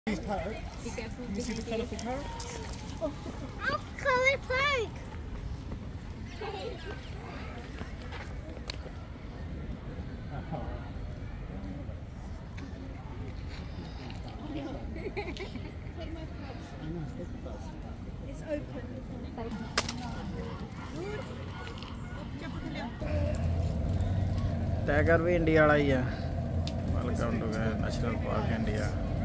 These parrots. Be careful. You see the colourful parrots? Oh, colour park. It's open. Tiger भी India वाला ही है। Welcome to national park India.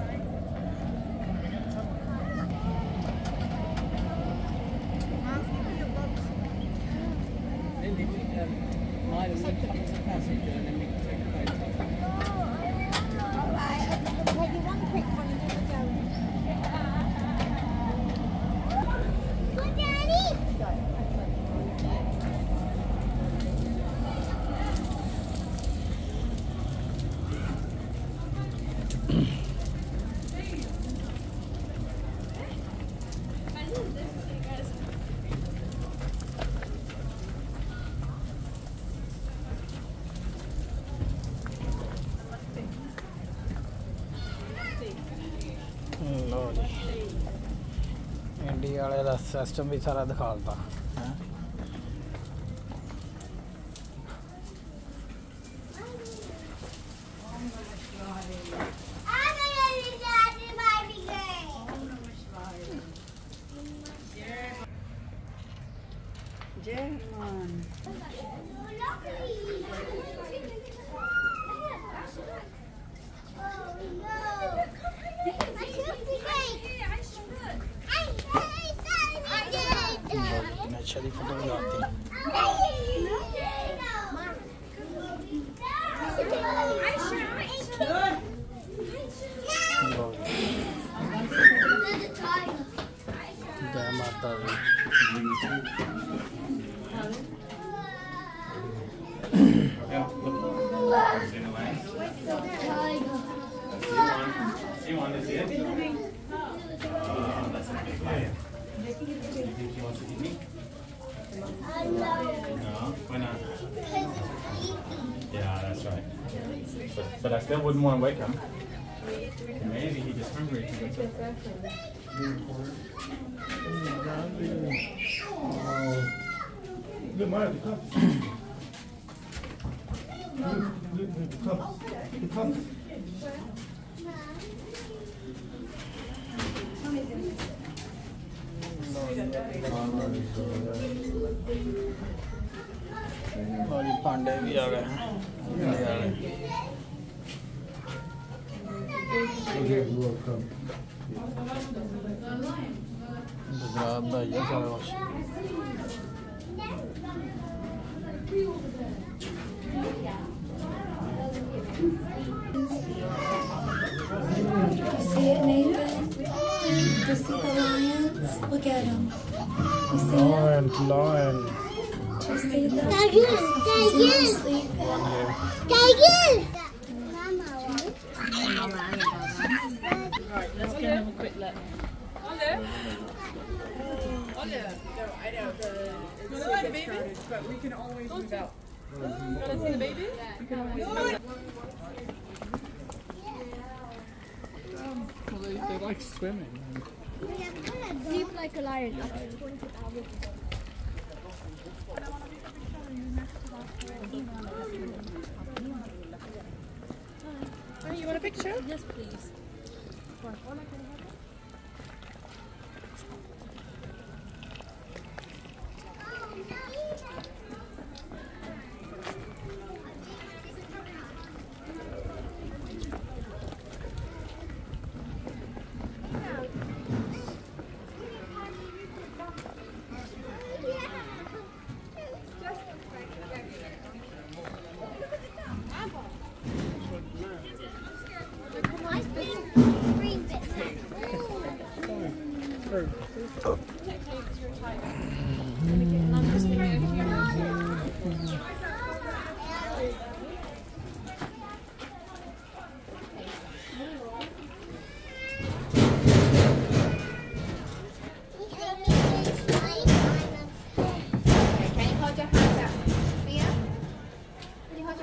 लो जी India वाले का सिस्टम भी सारा दिखाता है। अच्छा दी फोटो लगाती जय माता दी। You want to see it? That's a big lion. Do you think he wants to eat me? No, why not? Yeah, that's right. But I still wouldn't want to wake him. Maybe he's just hungry. Good morning, the cups. The cups. The cups. Pandey भी आ गए हैं India वाले। गुजरात का ही है सारा कुछ। See it, Nathan? You see the lions? Look at them. You see them? Lion. Do you see them? One here. Right, let's go and have a quick look. Olive. I know the baby, but we can always move out. You want to see the baby? You can always come back. Well, they like swimming. Deep like a lion. Oh, you want a picture? Yes, please.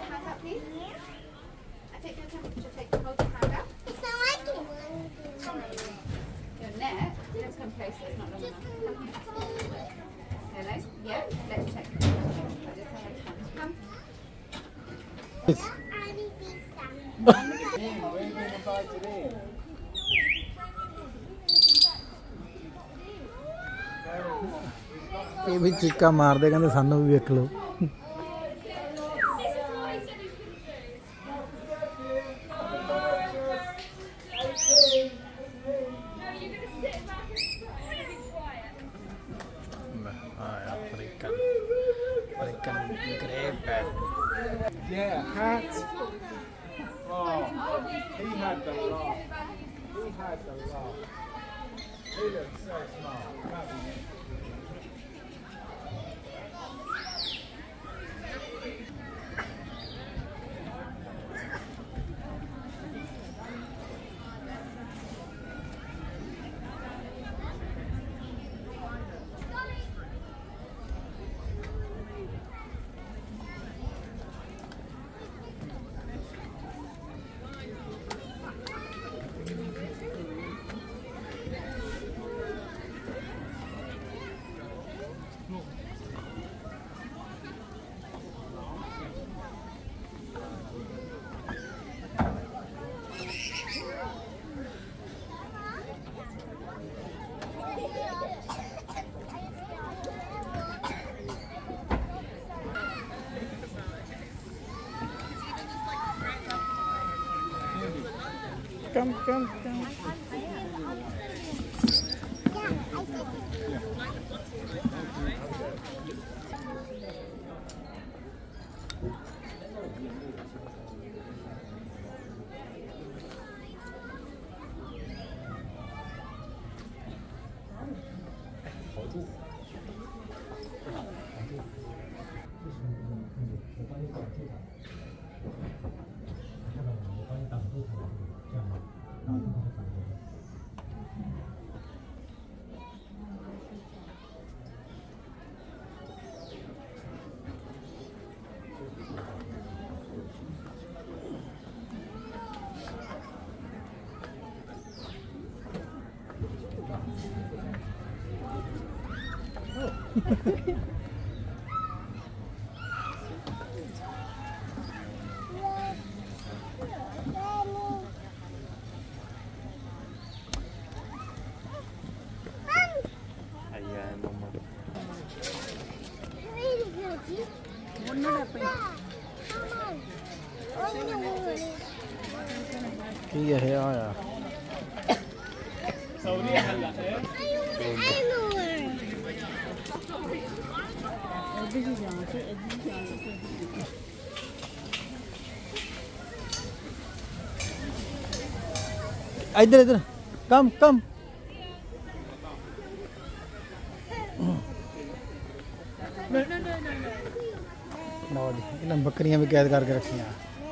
It's not like it. come closer, it's not long enough. Hello? Yeah, let's check. Come. ਇਹ ਵੀ ਚੀਕਾਂ ਮਾਰਦੇ ਕਹਿੰਦੇ ਸਾਨੂੰ ਵੀ ਵੇਖ ਲਓ Yeah, hat. Oh, he had the laugh. He had the laugh. He looked so smart. That was it. Come. Iya ya. Saudiya halla eh? इधर कम लो जी इन्हें बकरियां भी कैद करके रखियां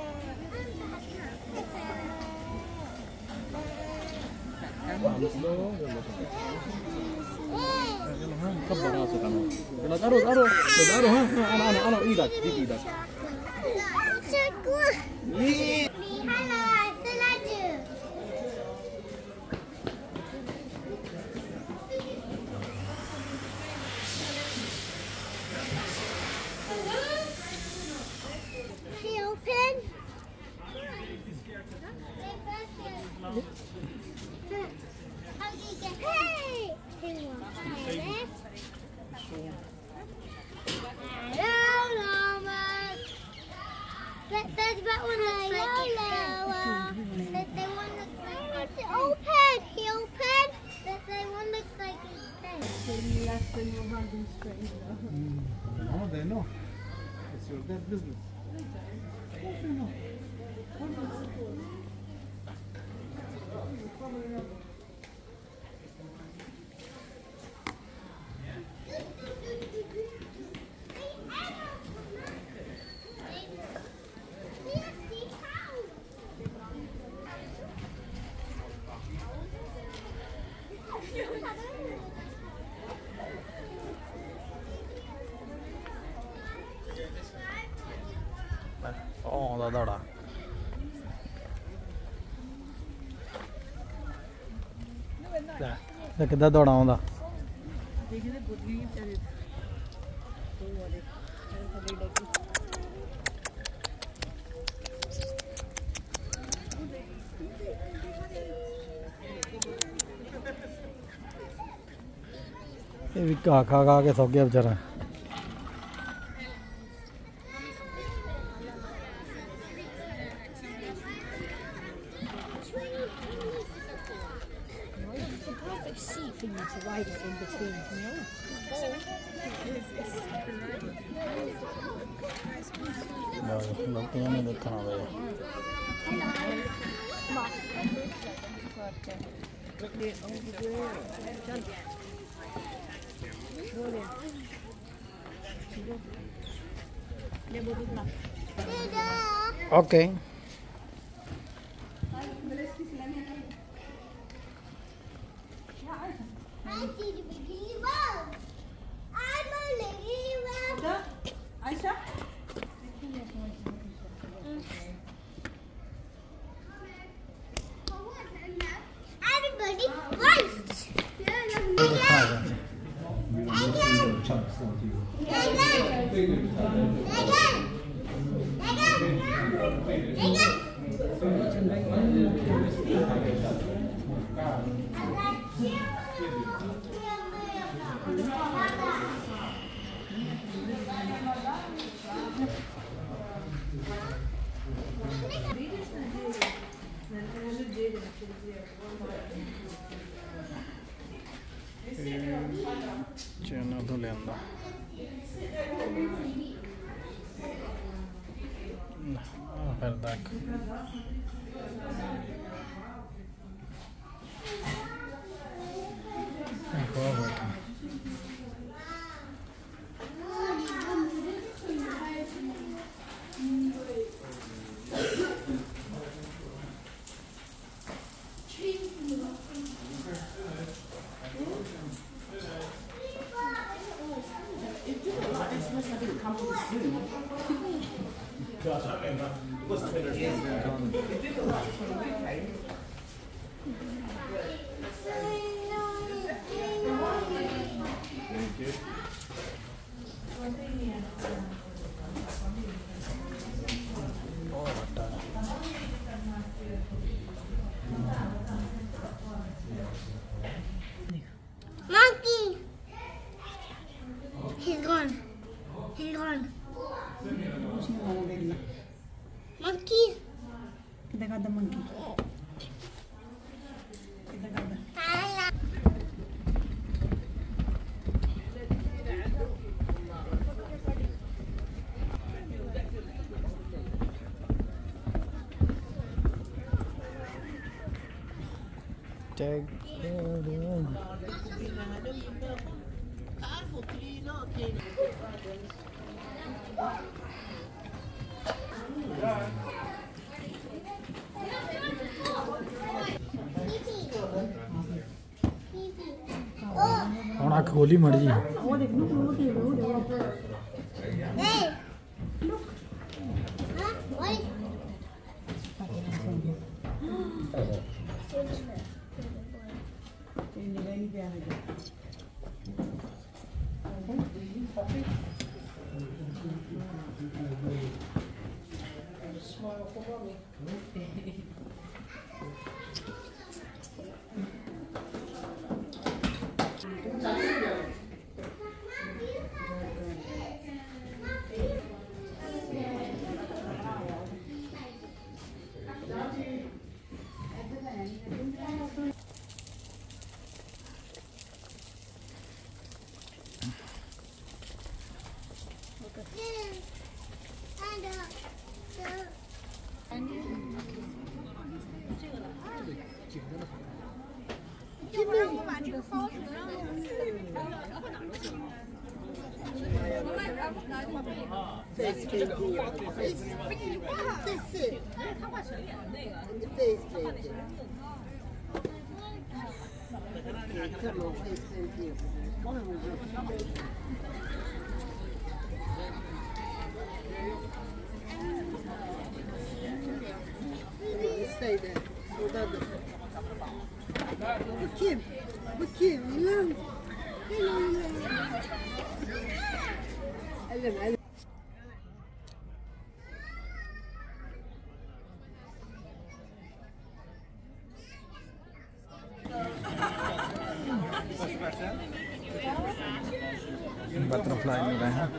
No, they know. It's your dead business. दौड़ा ਤੇ ਕਿੱਦਾਂ ਦੌੜਾ ਆਉਂਦਾ ਦੇਖਦੇ ਬੁੱਧੀ ਵਿਚਾਰੇ ਉਹ ਵਾਲੇ ਥੱਲੇ ਡੱਗੀ ਇਹ ਵੀ ਘਾਹ ਖਾ ਕੇ ਸੌ ਗਿਆ ਵਿਚਾਰਾ Seat for you to ride it in between, you know? ਲੋਕਾਂ ਨੇ ਦੇਖਣਾ ਵੇ okay Aisha? Everybody rights. China ਤੋਂ ਲਿਆਂਦਾ ਫਿਰ ਤੱਕ Monkey! He's gone. He's gone. Monkey! ਕਿੱਦਾਂ ਕਰਦਾ ਮੰਕੀ ਕਿੱਦਾਂ ਕਰਦਾ Take ਹੁਣ ਅੱਖ ਖੋਲੀ ਮੜ ਜੀ ਉਹ ਦੇਖ ਨੂੰ ਉਹ ਦੇਖ Hey! Look! Huh? What? ਇਹ ਨਿਗਾਹ ਨਹੀਂ ਪਿਆ ਹੈਗਾ Stay there. Kim? Butterfly में गए हैं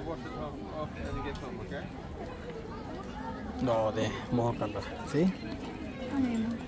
बहुत कलर सी